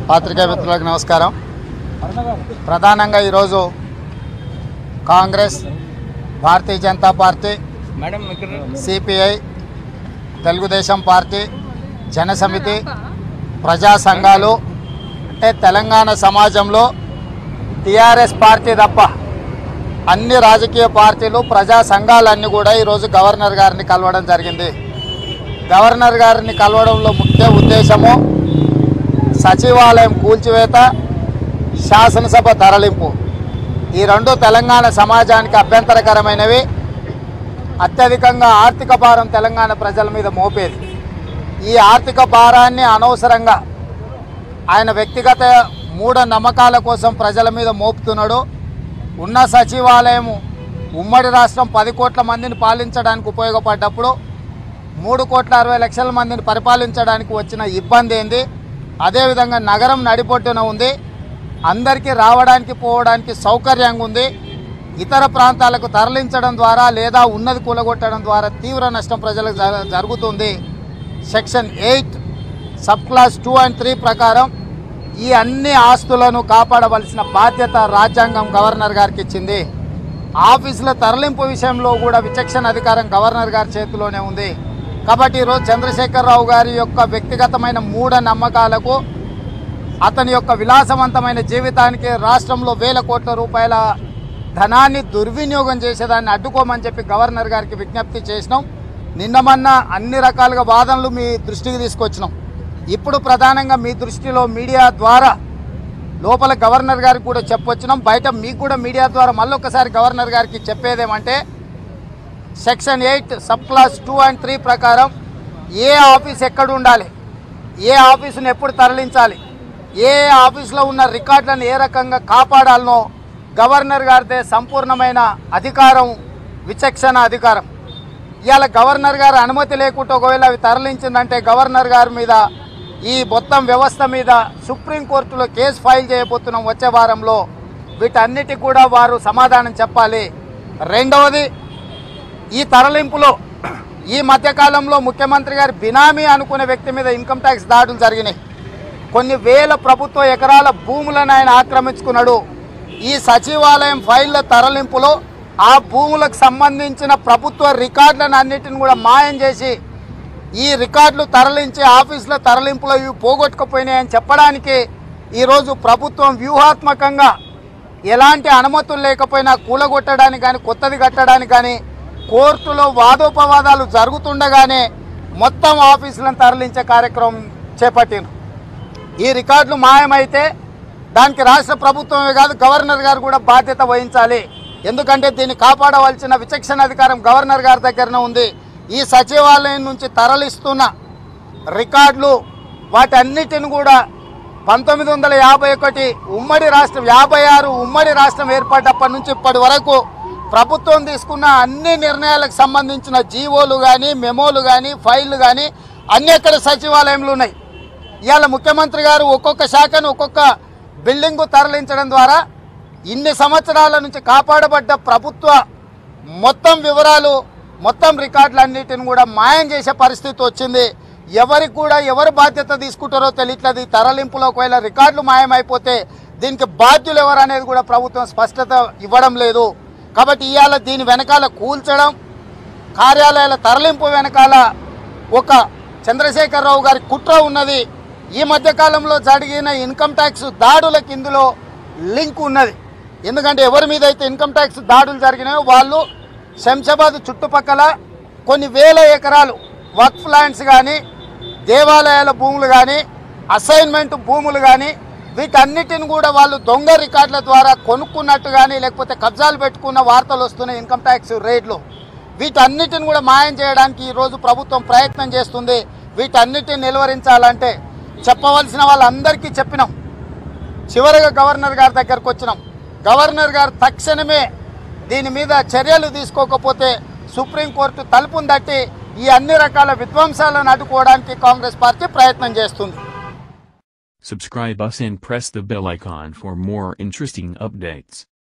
పాత్రికేయ మిత్రులకు నమస్కారం. ప్రధానంగా ఈరోజు కాంగ్రెస్, భారతీయ జనతా పార్టీ, సిపిఐ, తెలుగుదేశం పార్టీ, జనసమితి, ప్రజా సంఘాలు అంటే తెలంగాణ సమాజంలో టీఆర్ఎస్ పార్టీ తప్ప అన్ని రాజకీయ పార్టీలు, ప్రజా సంఘాలన్నీ కూడా ఈరోజు గవర్నర్ గారిని కలవడం జరిగింది. గవర్నర్ గారిని కలవడంలో ముఖ్య ఉద్దేశము సచివాలయం కూల్చివేత, శాసనసభ తరలింపు. ఈ రెండు తెలంగాణ సమాజానికి అభ్యంతరకరమైనవి. అత్యధికంగా ఆర్థిక భారం తెలంగాణ ప్రజల మీద మోపేది. ఈ ఆర్థిక భారాన్ని అనవసరంగా ఆయన వ్యక్తిగత మూఢనమ్మకాల కోసం ప్రజల మీద మోపుతున్నాడు. ఉన్న సచివాలయం ఉమ్మడి రాష్ట్రం 10 కోట్ల మందిని పాలించడానికి ఉపయోగపడ్డప్పుడు 3,60,00,000 మందిని పరిపాలించడానికి వచ్చిన ఇబ్బంది ఏంది? అదేవిధంగా నగరం నడిపొట్టున ఉంది, అందరికీ రావడానికి పోవడానికి సౌకర్యంగా ఉంది. ఇతర ప్రాంతాలకు తరలించడం ద్వారా లేదా ఉన్నది కూలగొట్టడం ద్వారా తీవ్ర నష్టం ప్రజలకు జరుగుతుంది. సెక్షన్ 8 సబ్ క్లాస్ 2 and 3 ప్రకారం ఈ అన్ని ఆస్తులను కాపాడవలసిన బాధ్యత రాజ్యాంగం గవర్నర్ గారికి ఇచ్చింది. ఆఫీసుల తరలింపు విషయంలో కూడా విచక్షణ అధికారం గవర్నర్ గారి చేతిలోనే ఉంది. కాబట్టి ఈరోజు చంద్రశేఖరరావు గారి యొక్క వ్యక్తిగతమైన మూఢనమ్మకాలకు, అతని యొక్క విలాసవంతమైన జీవితానికి రాష్ట్రంలో వేల కోట్ల రూపాయల ధనాన్ని దుర్వినియోగం చేసేదాన్ని అడ్డుకోమని చెప్పి గవర్నర్ గారికి విజ్ఞప్తి చేసినాం. నిన్నమన్నా అన్ని రకాలుగా వాదనలు మీ దృష్టికి తీసుకొచ్చినాం. ఇప్పుడు ప్రధానంగా మీ దృష్టిలో మీడియా ద్వారా లోపల గవర్నర్ గారికి కూడా చెప్పొచ్చినాం, బయట మీకు కూడా మీడియా ద్వారా మళ్ళొకసారి గవర్నర్ గారికి చెప్పేదేమంటే సెక్షన్ 8 సబ్ క్లాస్ 2 and 3 ప్రకారం ఏ ఆఫీస్ ఎక్కడ ఉండాలి, ఏ ఆఫీసును ఎప్పుడు తరలించాలి, ఏ ఆఫీసులో ఉన్న రికార్డులను ఏ రకంగా కాపాడాలనో గవర్నర్ గారిదే సంపూర్ణమైన అధికారం, విచక్షణ అధికారం. ఇవాళ గవర్నర్ గారు అనుమతి లేకుండా ఒకవేళ అవి తరలించిందంటే గవర్నర్ గారి మీద, ఈ మొత్తం వ్యవస్థ మీద సుప్రీంకోర్టులో కేసు ఫైల్ చేయబోతున్నాం వచ్చే వారంలో. వీటన్నిటికి కూడా వారు సమాధానం చెప్పాలి. రెండవది, ఈ తరలింపులో ఈ మధ్యకాలంలో ముఖ్యమంత్రి గారి బినామీ అనుకునే వ్యక్తి మీద ఇన్కమ్ ట్యాక్స్ దాడులు జరిగినాయి. కొన్ని వేల ప్రభుత్వ ఎకరాల భూములను ఆయన ఆక్రమించుకున్నాడు. ఈ సచివాలయం ఫైళ్ల తరలింపులో ఆ భూములకు సంబంధించిన ప్రభుత్వ రికార్డులను అన్నిటిని కూడా మాయం చేసి ఈ రికార్డులు తరలించి ఆఫీసుల తరలింపులో ఇవి పోగొట్టుకుపోయినాయని చెప్పడానికి ఈరోజు ప్రభుత్వం వ్యూహాత్మకంగా ఎలాంటి అనుమతులు లేకపోయినా కూలగొట్టడానికి కానీ కొత్తది కట్టడానికి కానీ కోర్టులో వాదోపవాదాలు జరుగుతుండగానే మొత్తం ఆఫీసులను తరలించే కార్యక్రమం చేపట్టింది. ఈ రికార్డులు మాయమైతే దానికి రాష్ట్ర ప్రభుత్వమే కాదు గవర్నర్ గారు కూడా బాధ్యత వహించాలి. ఎందుకంటే దీన్ని కాపాడవలసిన విచక్షణ అధికారం గవర్నర్ గారి దగ్గరనే ఉంది. ఈ సచివాలయం నుంచి తరలిస్తున్న రికార్డులు వాటన్నిటిని కూడా 1951 ఉమ్మడి రాష్ట్రం, 56 ఉమ్మడి రాష్ట్రం ఏర్పడ్డప్పటి నుంచి ఇప్పటి వరకు ప్రభుత్వం తీసుకున్న అన్ని నిర్ణయాలకు సంబంధించిన జీవోలు కానీ, మెమోలు కానీ, ఫైళ్లు కానీ అన్ని ఎక్కడ సచివాలయంలో ఉన్నాయి. ఇవాళ ముఖ్యమంత్రి గారు ఒక్కొక్క శాఖను ఒక్కొక్క బిల్డింగు తరలించడం ద్వారా ఇన్ని సంవత్సరాల నుంచి కాపాడబడ్డ ప్రభుత్వ మొత్తం వివరాలు, మొత్తం రికార్డులన్నిటిని కూడా మాయం చేసే పరిస్థితి వచ్చింది. ఎవరికి కూడా ఎవరు బాధ్యత తీసుకుంటారో తెలియట్లేదు. ఈ తరలింపులో ఒకవేళ రికార్డులు మాయమైపోతే దీనికి బాధ్యులు ఎవరు అనేది కూడా ప్రభుత్వం స్పష్టత ఇవ్వడం లేదు. కాబట్టి ఇవాళ దీని వెనకాల కూల్చడం, కార్యాలయాల తరలింపు వెనకాల ఒక చంద్రశేఖరరావు గారి కుట్ర ఉన్నది. ఈ మధ్యకాలంలో జరిగిన ఇన్కమ్ ట్యాక్స్ దాడులకు ఇందులో లింక్ ఉన్నది. ఎందుకంటే ఎవరి మీద అయితే ఇన్కమ్ ట్యాక్స్ దాడులు జరిగినాయో వాళ్ళు శంషాబాద్ చుట్టుపక్కల కొన్ని వేల ఎకరాలు వక్ఫ్ ల్యాండ్స్ కానీ, దేవాలయాల భూములు కానీ, అసైన్మెంట్ భూములు కానీ వీటన్నిటిని కూడా వాళ్ళు దొంగ రికార్డుల ద్వారా కొనుక్కున్నట్టు కానీ లేకపోతే కబ్జాలు పెట్టుకున్న వార్తలు వస్తున్నాయి. ఇన్కమ్ ట్యాక్స్ రేట్లు వీటన్నిటిని కూడా మాయం చేయడానికి ఈరోజు ప్రభుత్వం ప్రయత్నం చేస్తుంది. వీటన్నిటిని నిలువరించాలంటే చెప్పవలసిన వాళ్ళందరికీ చెప్పినాం. చివరిగా గవర్నర్ గారి దగ్గరకు వచ్చినాం. గవర్నర్ గారు తక్షణమే దీని మీద చర్యలు తీసుకోకపోతే సుప్రీంకోర్టు తలుపును తట్టి ఈ అన్ని రకాల విధ్వంసాలను అడ్డుకోవడానికి కాంగ్రెస్ పార్టీ ప్రయత్నం చేస్తుంది. Subscribe us and press the bell icon for more interesting updates.